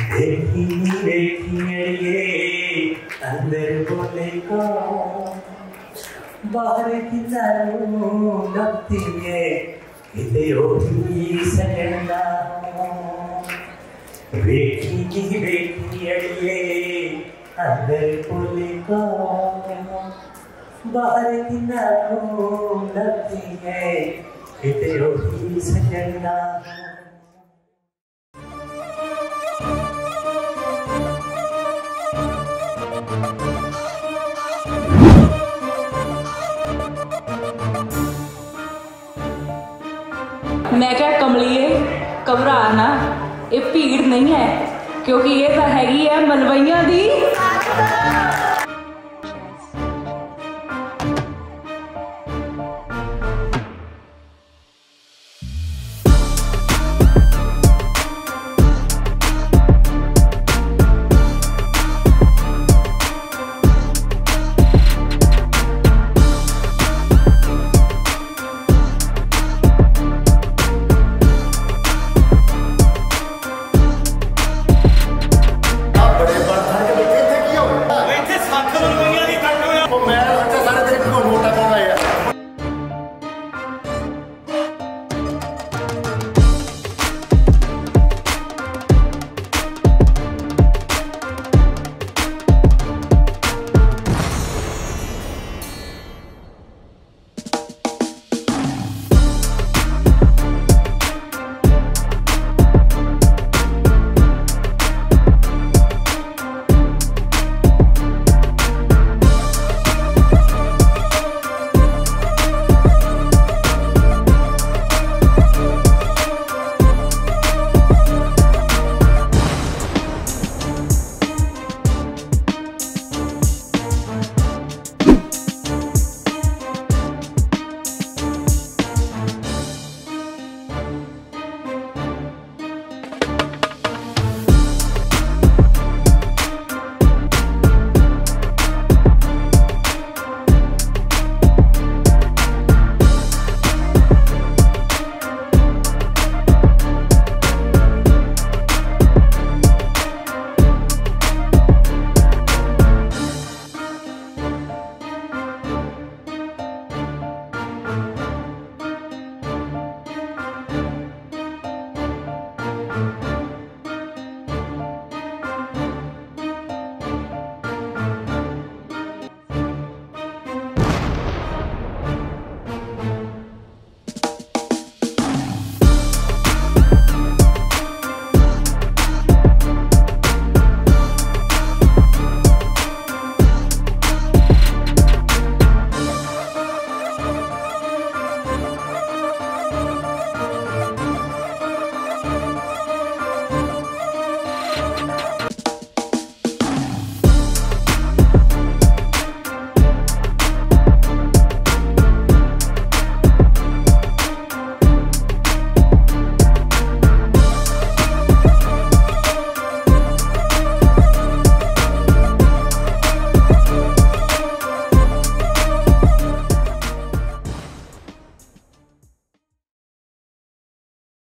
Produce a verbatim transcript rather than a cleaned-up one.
देखी देखी अड़िए अंदर बोले को बाहर की दारू लगती है किते ओठी सजना देखी देखी अड़िए अंदर बोले को बाहर की दारू लगती है किते ओठी सजना। मैं क्या कमलिए घबरा ना, ये भीड़ नहीं है क्योंकि ये तो हैगी है मलवैया दी।